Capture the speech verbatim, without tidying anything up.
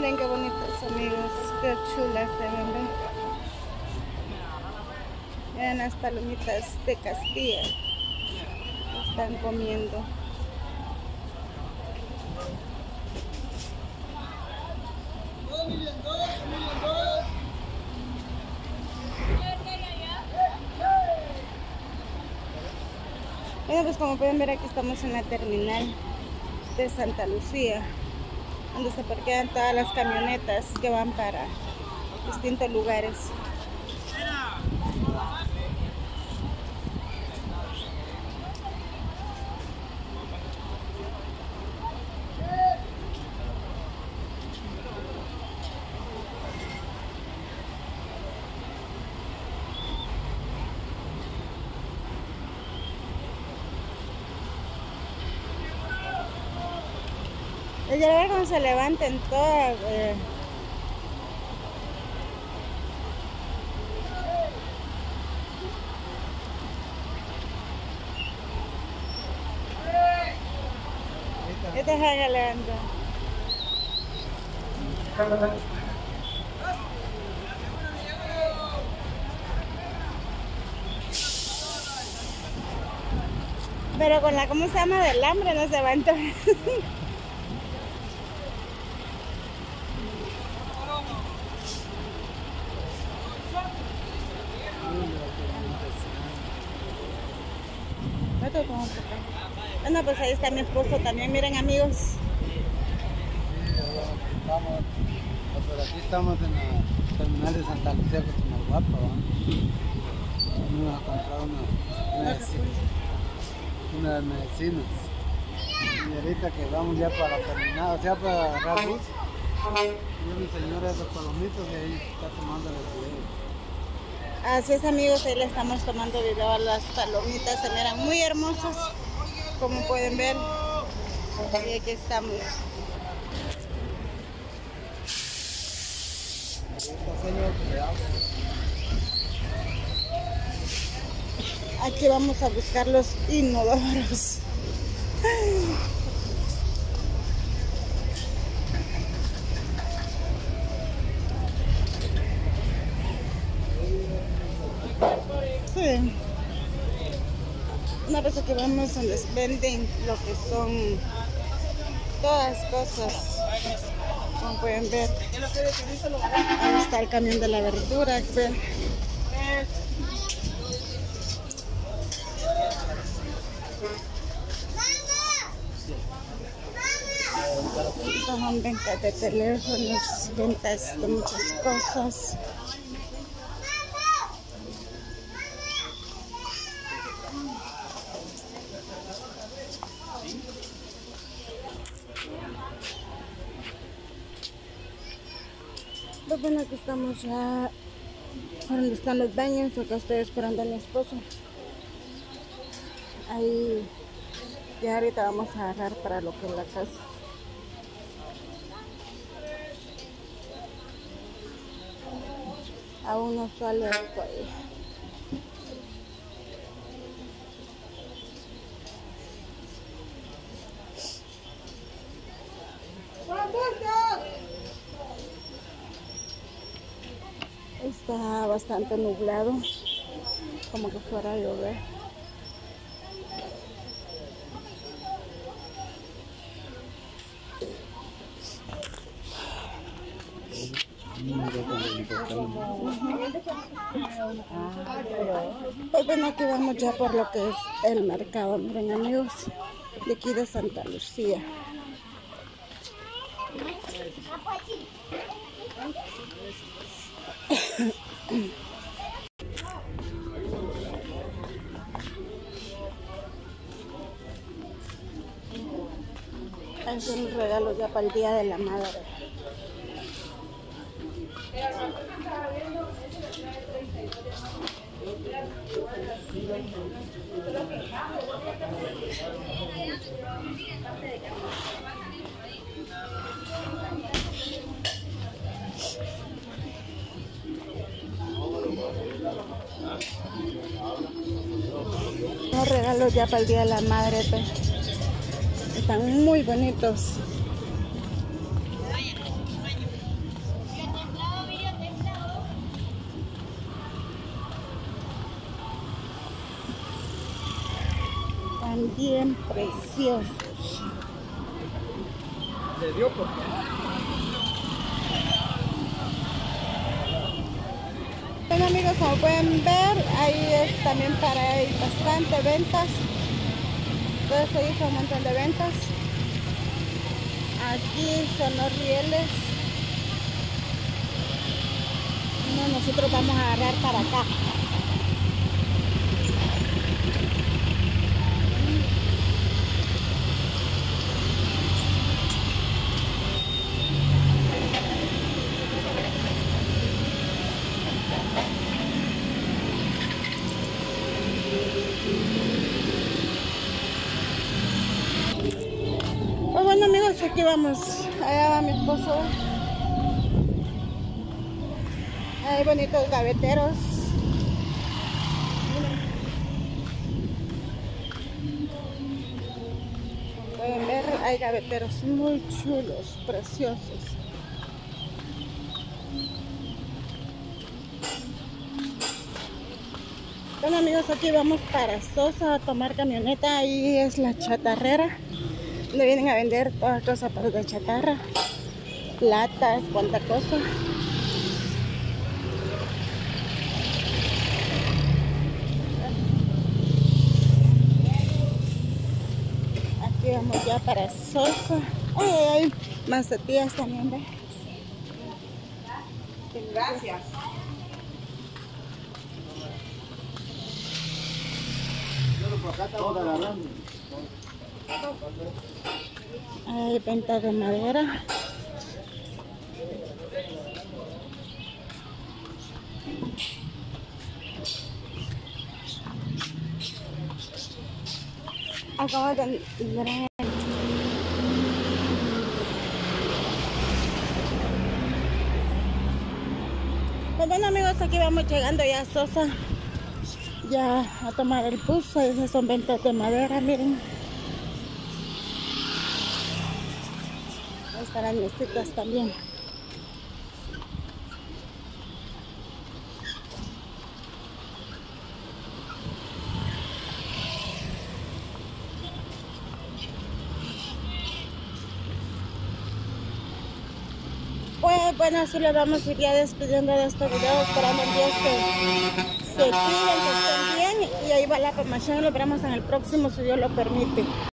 Miren qué bonitos, amigos, qué chulas se ven, ¿ven? Vean las palomitas de Castilla. Están comiendo. Bueno, pues como pueden ver, aquí estamos en la terminal de Santa Lucía, donde se parquean todas las camionetas que van para distintos lugares. Es de ver cómo se levanten todas. Eh. Esta es la levanta. Pero con la, ¿cómo se llama? Del hambre no se va a entrar. Bueno, pues ahí está mi esposo también, miren, amigos. Sí, vamos, por aquí estamos en la terminal de Santa Lucía, que es una guapa, vamos a comprar una medicina, unas medicinas. Y ahorita que vamos ya para terminar, o sea, para agarrar bus, y mi señora esos palomitos y ahí está tomando los videos. Así es, amigos, ahí le estamos tomando video a las palomitas, se miran muy hermosas, como pueden ver. Y aquí estamos. Aquí vamos a buscar los inodoros. Sí. Una vez que vamos donde venden lo que son todas cosas, como pueden ver. Ahí está el camión de la verdura. ¿Ven? Son ventas de teléfonos, ventas de muchas cosas. Pues bueno, aquí estamos ya donde están los baños. Acá estoy esperando a mi esposo. Ahí ya ahorita vamos a agarrar para lo que es la casa. Aún no sale algo ahí. Está bastante nublado, como que fuera a llover. Pues bueno, aquí vamos ya por lo que es el mercado, miren, amigos, de aquí de Santa Lucía. Es un regalo ya para el Día de la Madre. Los regalos ya para el Día de la Madre, pues. Están muy bonitos. bien preciosos. Le dio por qué. Bueno amigos, como pueden ver, ahí es también para hay bastante ventas. Entonces se hizo un montón de ventas. Aquí son los rieles. No, nosotros vamos a agarrar para acá. Pues bueno amigos, aquí vamos. Allá va mi esposo. Hay bonitos gaveteros. Miren. Pueden ver, hay gaveteros muy chulos, preciosos. Bueno amigos, aquí vamos para Sosa a tomar camioneta. Ahí es la chatarrera, donde vienen a vender todas cosas para de chatarra, platas, cuanta cosa. Aquí vamos ya para Sosa. Ay, ay, ay, macetías también, ¿ve? Gracias. Hay venta de madera. Acabo de entrar. Pues bueno amigos, aquí vamos llegando ya a Sosa, ya a tomar el bus. Esas son ventas de madera, miren. Ahí están las mesitas también. Pues bueno, así le vamos a ir ya despidiendo de este video, esperando en Dios que se cuiden, que estén bien, y ahí va la información. Lo veremos en el próximo si Dios lo permite.